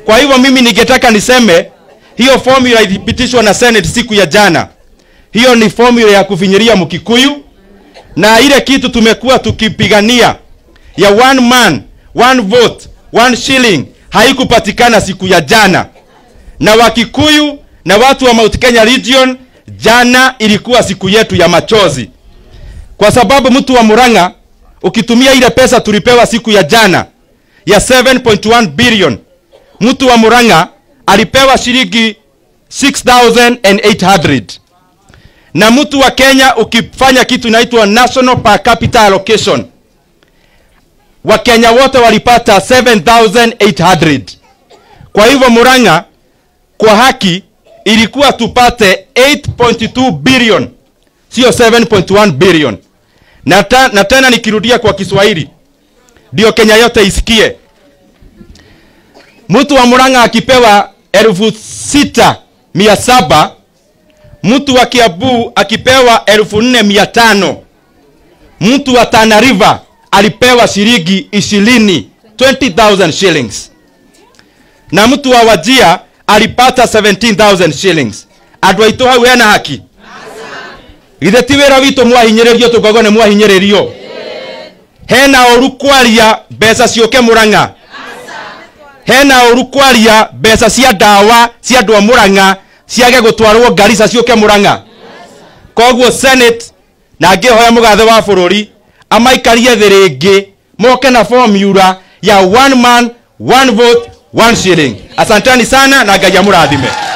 Kwa hivyo mimi ningetaka niseme hiyo formula ilipitishwa na Senate siku ya jana. Hiyo ni formula ya kufinyiria Mkikuyu, na ile kitu tumekuwa tukipigania ya one man, one vote, one shilling haikupatikana siku ya jana. Na Wakikuyu na watu wa Mount Kenya region, jana ilikuwa siku yetu ya machozi. Kwa sababu mtu wa Murang'a ukitumia ile pesa tulipewa siku ya jana ya 7.1 billion, mtu wa Murang'a alipewa shilingi 6,800. Na mtu wa Kenya ukifanya kitu inaitwa national per capita allocation, wa Kenya wote walipata 7,800. Kwa hivyo Murang'a kwa haki ilikuwa tupate 8.2 billion, sio 7.1 billion. Na tena nikirudia kwa Kiswahili ndio Kenya yote isikie. Mtu wa Murang'a akipewa 6,700, mtu wa Kiambu akipewa 4,500, mtu wa Tana River alipewa shilingi 20,000 shillings, na mtu wa Wajir alipata 17,000 shillings. Andũ aitũ hau hena haki? Githĩ ti wĩra witũ mwahinyĩrĩrio tukagwo nĩ mwahinyĩrĩrio? Hena ũru kwaria mbeca ciũke Murang'a? Hena ũru kwaria mbeca cia ndawa cia andũ a Murang'a ciage gũtwarwo Garissa ciũke Murang'a? Koguo Senate na ngĩhoya mũgathe wa bũrũri amaikarie thĩ rĩngĩ moke na formula ya one man, one vote, one shilling. Asanteni sana na Ngai amũrathime.